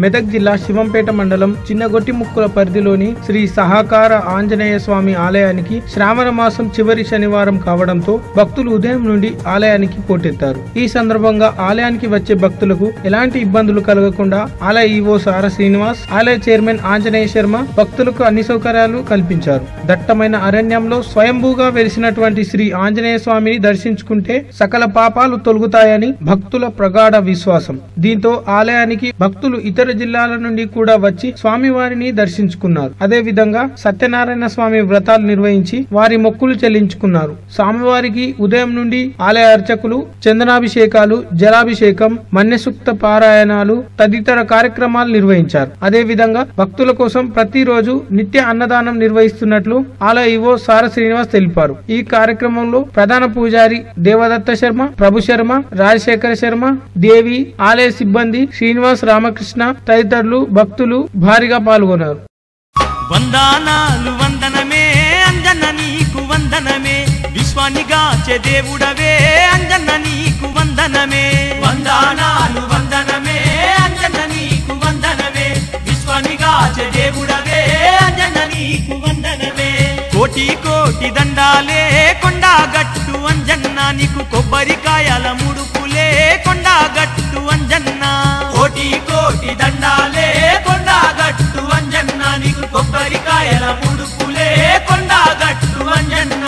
మెదక్ జిల్లా శివంపేట మండలం చిన్నగొట్టిముక్కుల పరిధిలోని శ్రీ సహకార ఆంజనేయ స్వామి ఆలయానికి శ్రావణ మాసం చివరి శనివారం కావడంతో భక్తులు ఉదయం నుండి ఆలయానికి పోటెత్తారు. ఈ సందర్భంగా ఆలయానికి వచ్చే భక్తులకు ఎలాంటి ఇబ్బందులు కలగకుండా ఆలయ ఈవో సార శ్రీనివాస్, ఆలయ చైర్మన్ ఆంజనేయ శర్మ భక్తులకు అన్ని సౌకర్యాలు కల్పించారు. దట్టమైన అరణ్యంలో స్వయంభూగా వెలిసినటువంటి శ్రీ ఆంజనేయ స్వామిని దర్శించుకుంటే సకల పాపాలు తొలగుతాయని భక్తుల ప్రగాఢ విశ్వాసం. దీంతో ఆలయానికి భక్తులు ఇతర జిల్లాల నుండి కూడా వచ్చి స్వామివారిని దర్శించుకున్నారు. అదే విధంగా సత్యనారాయణ స్వామి వ్రతాలు నిర్వహించి వారి మొక్కులు చెల్లించుకున్నారు. స్వామివారికి ఉదయం నుండి ఆలయ అర్చకులు చందనాభిషేకాలు, జలాభిషేకం, మన్యసూక్త పారాయణాలు తదితర కార్యక్రమాలు నిర్వహించారు. అదే విధంగా భక్తుల కోసం ప్రతిరోజు నిత్య అన్నదానం నిర్వహిస్తున్నట్లు ఆలయ ఈవో సార శ్రీనివాస్ తెలిపారు. ఈ కార్యక్రమంలో ప్రధాన పూజారి దేవదత్త శర్మ, ప్రభు శర్మ, రాజశేఖర శర్మ, దేవి, ఆలయ సిబ్బంది, శ్రీనివాస్, రామకృష్ణ తదితరులు భక్తులు భారీగా పాల్గొన్నారు. వందనాలు వందనమే అంజన్న నీకు వందనమే, విశ్వానిగాచే దేవుడవే అంజన్న నీకు వందనమే. వందనాలు వందనమే అంజన్న నీకు వందనమే, విశ్వానిగాచే దేవుడవే అంజన్న నీకు వందనమే. కోటి కోటి దండాలే కొండగట్టు అంజన్న నీకు, కొబ్బరికాయల ముడుపులే కొండగట్టు అంజన్న. కోటి కోటి దండాలే కొండగట్టు అంజన్న నీకు, కొబ్బరికాయల ముడుపులే కొండగట్టు అంజన్న.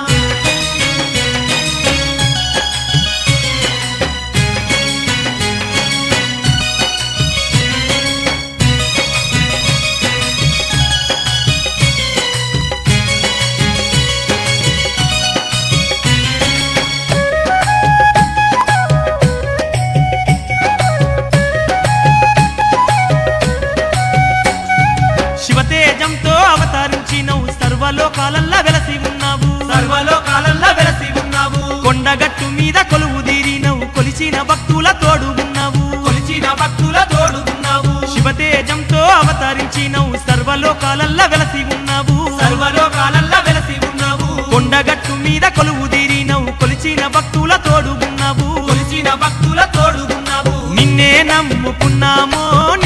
శివతేజంతో అవతరించినవు, సర్వలోకాలల్లా వెలసి ఉన్నావు, సర్వలోకాలల్లా వెలసి ఉన్నావు. కొండగట్టు మీద కొలువు తీరినవు, కొలిచిన భక్తుల తోడు ఉన్నావు, కొలిచిన భక్తుల తోడు ఉన్నావు. శివతేజంతో అవతరించినవు, సర్వలోకాలల్లా వెలసి ఉన్నావు, సర్వలోకాలల్లా వెలసి ఉన్నావు. కొండగట్టు మీద కొలువు తీరినవు, కొలిచిన భక్తుల తోడు ఉన్నావు, కొలిచిన భక్తుల తోడు ఉన్నావు. నిన్నే నమ్ముకున్నామో